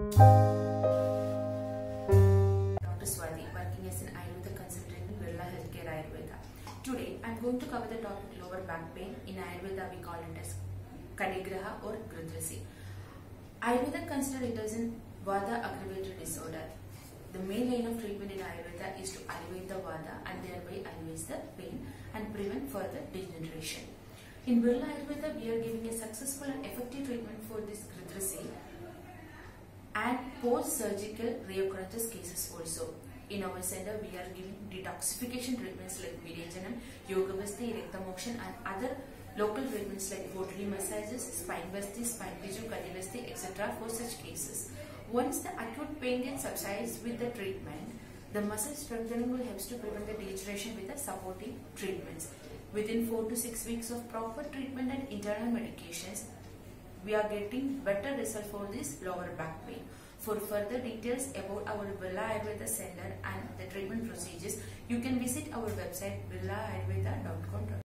Dr. Swati, working as an Ayurveda consultant in Birla Ayurveda. Today, I am going to cover the topic lower back pain. In Ayurveda, we call it as Katigrahama or Grudrasi. Ayurveda considers it as a vata aggravated disorder. The main line of treatment in Ayurveda is to alleviate the vata and thereby alleviate the pain and prevent further degeneration. In Birla Ayurveda, we are giving a successful and effective treatment for this Grudrasi and post-surgical reoccurrence cases also. In our center, we are giving detoxification treatments like Viryajanam, Yoga Basti, Rekta Mokshan and other local treatments like body massages, spine basti, spine biju, kadi basti, etc. for such cases. Once the acute pain gets subsides with the treatment, the muscle strengthening will help to prevent the degeneration with the supporting treatments. Within 4 to 6 weeks of proper treatment and internal medications, we are getting better result for this lower back pain. For further details about our Birla Ayurveda Center and the treatment procedures, you can visit our website birlaayurveda.com.